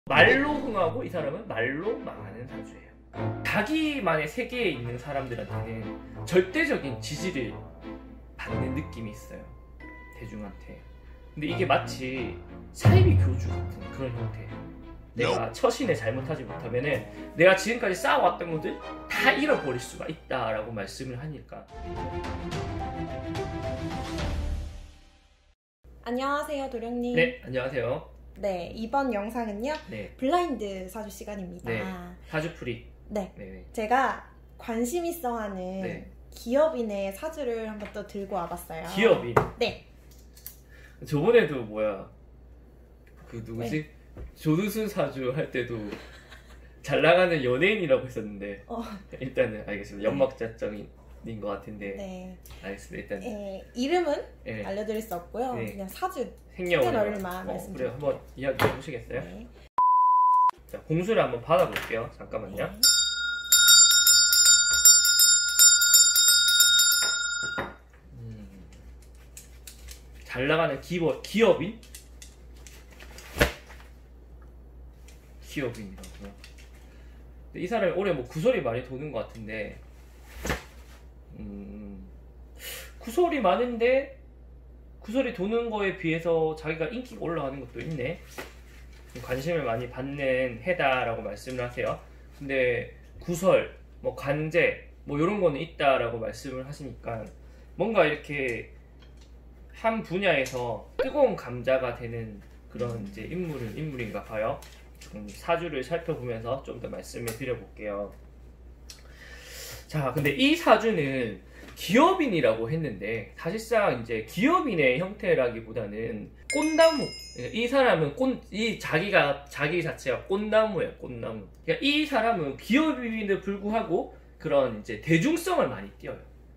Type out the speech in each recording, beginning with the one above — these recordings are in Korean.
말로 흥하고 이 사람은 말로 망하는 사주예요. 자기만의 세계에 있는 사람들한테는 절대적인 지지를 받는 느낌이 있어요, 대중한테. 근데 이게 마치 사이비 교주 같은 그런 형태예요. 내가 처신에 잘못하지 못하면은 내가 지금까지 쌓아왔던 것들 다 잃어버릴 수가 있다라고 말씀을 하니까. 안녕하세요, 도령님. 네, 안녕하세요. 네, 이번 영상은요. 네. 블라인드 사주 시간입니다. 네. 사주풀이. 네. 네. 제가 관심 있어 하는 네. 기업인의 사주를 한번 또 들고 와봤어요. 기업인. 네. 저번에도 뭐야, 그 누구지? 네. 조두순 사주 할 때도 잘 나가는 연예인이라고 했었는데 일단은 알겠습니다. 연막자정인 것 같은데. 네. 알겠습니다. 일단 이름은 네. 알려드릴 수 없고요. 네. 그냥 사주 생년월일만 말씀드릴게요. 그래, 한번 이야기해 보시겠어요? 네. 자, 공수를 한번 받아볼게요. 잠깐만요. 네. 잘 나가는 기업인? 기업인이라고요. 이 사람이 올해 뭐 구설이 많이 도는 것 같은데, 구설이 많은데 구설이 도는 거에 비해서 자기가 인기가 올라가는 것도 있네. 관심을 많이 받는 해다라고 말씀을 하세요. 근데 구설, 뭐 관제, 뭐 이런 거는 있다라고 말씀을 하시니까 뭔가 이렇게 한 분야에서 뜨거운 감자가 되는 그런 이제 인물인가 봐요. 사주를 살펴보면서 좀 더 말씀을 드려볼게요. 자, 근데 이 사주는 기업인이라고 했는데 사실상 이제 기업인의 형태라기보다는 꽃나무. 이 사람은 자기 자체가 꽃나무예요, 꽃나무. 그러니까 이 사람은 기업인에도 불구하고 그런 이제 대중성을 많이 띄어요.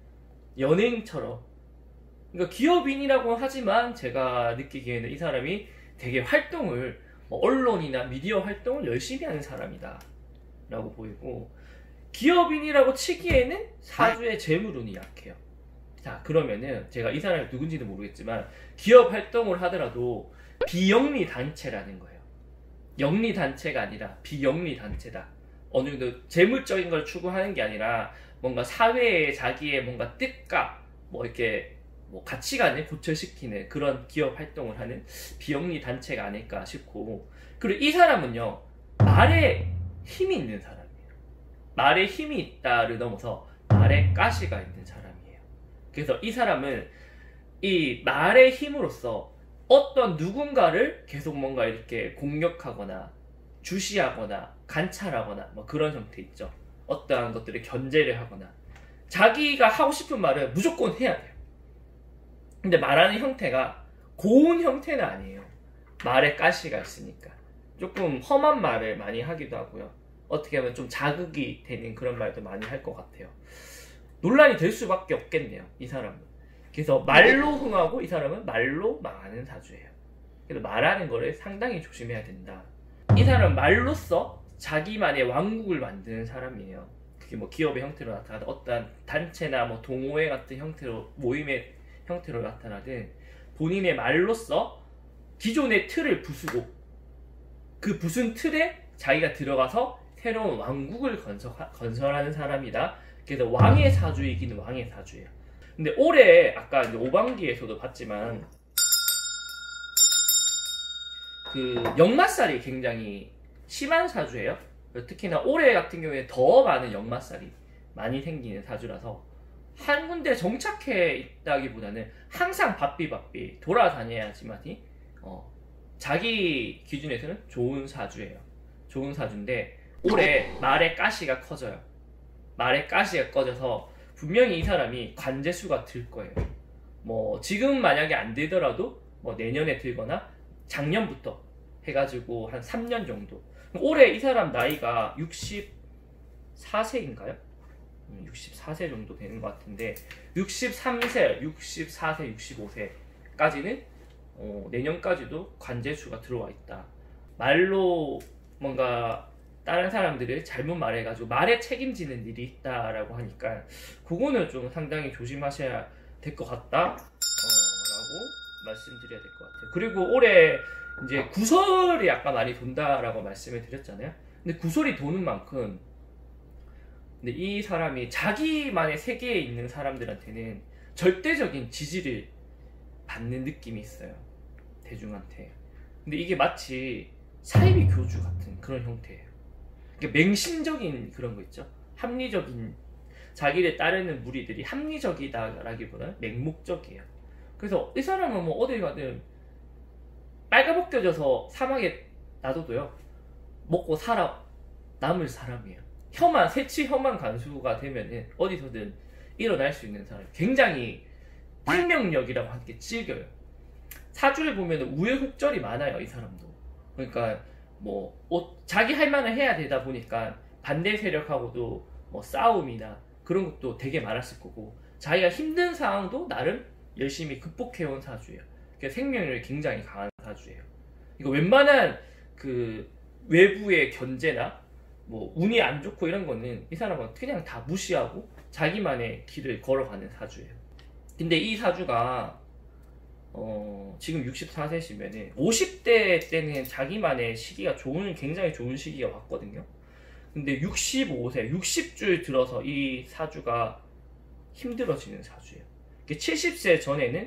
연예인처럼. 그러니까 기업인이라고 하지만 제가 느끼기에는 이 사람이 되게 활동을, 언론이나 미디어 활동을 열심히 하는 사람이다 라고 보이고, 기업인이라고 치기에는 사주의 재물운이 약해요. 자, 그러면은 제가 이 사람이 누군지는 모르겠지만 기업 활동을 하더라도 비영리 단체라는 거예요. 영리 단체가 아니라 비영리 단체다. 어느 정도 재물적인 걸 추구하는 게 아니라 뭔가 사회에 자기의 뭔가 뜻과 이렇게 가치관을 고철시키는 그런 기업 활동을 하는 비영리 단체가 아닐까 싶고, 그리고 이 사람은요, 말에 힘이 있는 사람이에요. 말에 힘이 있다를 넘어서 말에 가시가 있는 사람이에요. 그래서 이 사람은 이 말의 힘으로써 어떤 누군가를 계속 뭔가 이렇게 공격하거나 주시하거나 관찰하거나 그런 형태 있죠. 어떠한 것들을 견제를 하거나 자기가 하고 싶은 말을 무조건 해야 돼요. 근데 말하는 형태가 고운 형태는 아니에요. 말에 가시가 있으니까 조금 험한 말을 많이 하기도 하고요. 어떻게 하면 좀 자극이 되는 그런 말도 많이 할 것 같아요. 논란이 될 수밖에 없겠네요, 이 사람은. 그래서 말로 흥하고 이 사람은 말로 망하는 사주예요. 그래서 말하는 거를 상당히 조심해야 된다. 이 사람은 말로써 자기만의 왕국을 만드는 사람이에요. 그게 기업의 형태로 나타나든 어떤 단체나 동호회 같은 형태로, 모임의 형태로 나타나든 본인의 말로써 기존의 틀을 부수고 그 부순 틀에 자기가 들어가서 새로운 왕국을 건설하는 사람이다. 그래서 왕의 사주이기는 왕의 사주예요. 근데 올해 아까 이제 오반기에서도 봤지만 그 역마살이 굉장히 심한 사주예요. 특히나 올해 같은 경우에 더 많은 역마살이 많이 생기는 사주라서 한 군데 정착해 있다기보다는 항상 바삐 돌아다녀야지만이 자기 기준에서는 좋은 사주예요. 좋은 사주인데 올해 말의 가시가 커져요. 말의 가시가 꺼져서 분명히 이 사람이 관제수가 들 거예요. 지금 만약에 안 들더라도 내년에 들거나 작년부터 해가지고 한 3년 정도. 올해 이 사람 나이가 64세인가요? 64세 정도 되는 것 같은데 63세, 64세, 65세까지는 내년까지도 관제수가 들어와 있다. 말로 뭔가 다른 사람들을 잘못 말해가지고 말에 책임지는 일이 있다라고 하니까 그거는 좀 상당히 조심하셔야 될 것 같다 라고 말씀드려야 될 것 같아요. 그리고 올해 이제 구설이 아까 많이 돈다라고 말씀을 드렸잖아요. 근데 구설이 도는 만큼 근데 이 사람이 자기만의 세계에 있는 사람들한테는 절대적인 지지를 받는 느낌이 있어요. 대중한테. 근데 이게 마치 사이비 교주 같은 그런 형태예요. 그러니까 맹신적인 그런 거 있죠. 합리적인, 자기를 따르는 무리들이 합리적이다라기보다는 맹목적이에요. 그래서 이 사람은 뭐 어딜 가든 빨가벗겨져서 사막에 놔둬도요 먹고 살아 남을 사람이에요. 세치 혐한 간수가 되면은 어디서든 일어날 수 있는 사람, 굉장히 생명력이라고 하는 게 즐겨요. 사주를 보면 우여곡절이 많아요, 이 사람도. 그러니까 뭐 자기 할 만을 해야 되다 보니까 반대 세력하고도 뭐 싸움이나 그런 것도 되게 많았을 거고, 자기가 힘든 상황도 나름 열심히 극복해온 사주예요. 그러니까 생명력이 굉장히 강한 사주예요. 이거 웬만한 그 외부의 견제나 뭐 운이 안 좋고 이런 거는 이 사람은 그냥 다 무시하고 자기만의 길을 걸어가는 사주예요. 근데 이 사주가 지금 64세시면은 50대 때는 자기만의 시기가 굉장히 좋은 시기가 왔거든요. 근데 65세, 60줄 들어서 이 사주가 힘들어지는 사주예요. 70세 전에는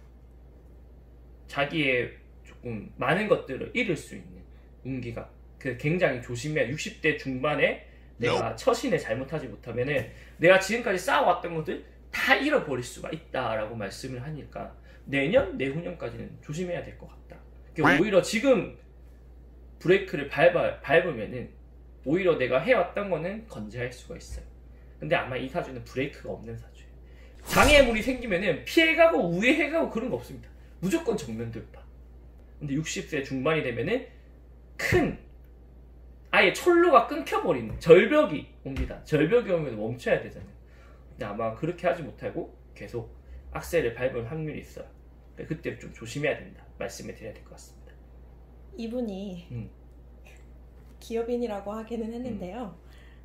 자기의 조금 많은 것들을 잃을 수 있는 운기가 굉장히 조심해야 60대 중반에 내가 처신에 잘못하지 못하면은 내가 지금까지 쌓아왔던 것들 다 잃어버릴 수가 있다라고 말씀을 하니까 내년, 내후년까지는 조심해야 될 것 같다. 그러니까 오히려 지금 브레이크를 밟으면은 오히려 내가 해왔던 거는 건재할 수가 있어요. 근데 아마 이 사주는 브레이크가 없는 사주예요. 장애물이 생기면은 피해가고 우회해가고 그런 거 없습니다. 무조건 정면 돌파. 근데 60세 중반이 되면은 아예 철로가 끊겨버리는 절벽이 옵니다. 절벽이 오면 멈춰야 되잖아요. 근데 아마 그렇게 하지 못하고 계속 악셀을 밟을 확률이 있어요. 그때 좀 조심해야 된다 말씀을 드려야 될 것 같습니다. 이분이 기업인이라고 하기는 했는데요.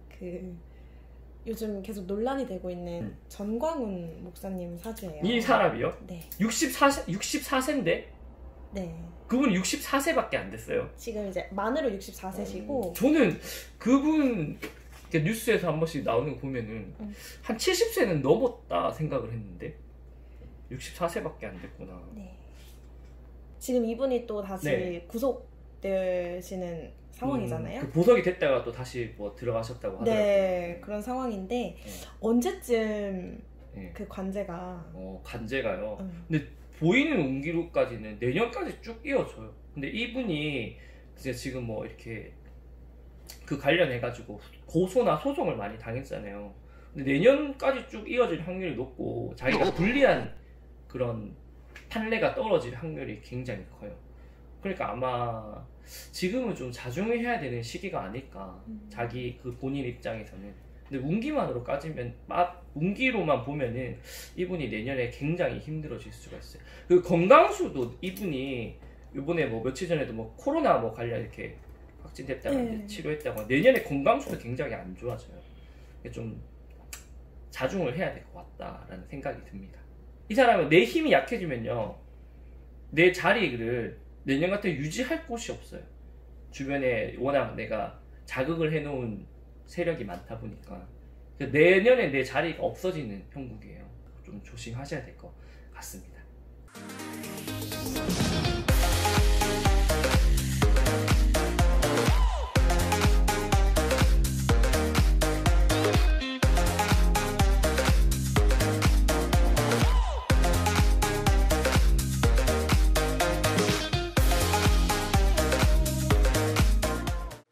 요즘 계속 논란이 되고 있는 전광훈 목사님 사주예요. 이 사람이요? 네. 64세인데? 네. 그분이 64세밖에 안 됐어요. 지금 이제 만으로 64세시고 저는 그분 뉴스에서 한 번씩 나오는 거 보면은 한 70세는 넘었다 생각을 했는데 64세밖에 안 됐구나. 네. 지금 이분이 또 다시 구속되시는 상황이잖아요. 보석이 됐다가 또 다시 뭐 들어가셨다고 하더라고요. 네, 그런 상황인데 언제쯤 그 관제가 관제가요. 근데 보이는 운기로까지는 내년까지 쭉 이어져요. 근데 이분이 이제 지금 뭐 이렇게 그 관련해가지고 고소나 소송을 많이 당했잖아요. 근데 내년까지 쭉 이어질 확률이 높고 자기가 불리한 그런 판례가 떨어질 확률이 굉장히 커요. 그러니까 아마 지금은 좀 자중해야 되는 시기가 아닐까. 자기 그 본인 입장에서는. 근데 운기만으로 따지면 운기로만 보면은 이분이 내년에 굉장히 힘들어질 수가 있어요. 그 건강수도 이분이 이번에 뭐 며칠 전에도 뭐 코로나 뭐 관련 이렇게 확진됐다가 치료했다가 내년에 건강수도 굉장히 안 좋아져요. 좀 자중을 해야 될 것 같다라는 생각이 듭니다. 이 사람은 내 힘이 약해지면요, 내 자리를 내년 같은 유지할 곳이 없어요. 주변에 워낙 내가 자극을 해놓은 세력이 많다 보니까 내년에 내 자리가 없어지는 형국이에요. 좀 조심하셔야 될 것 같습니다.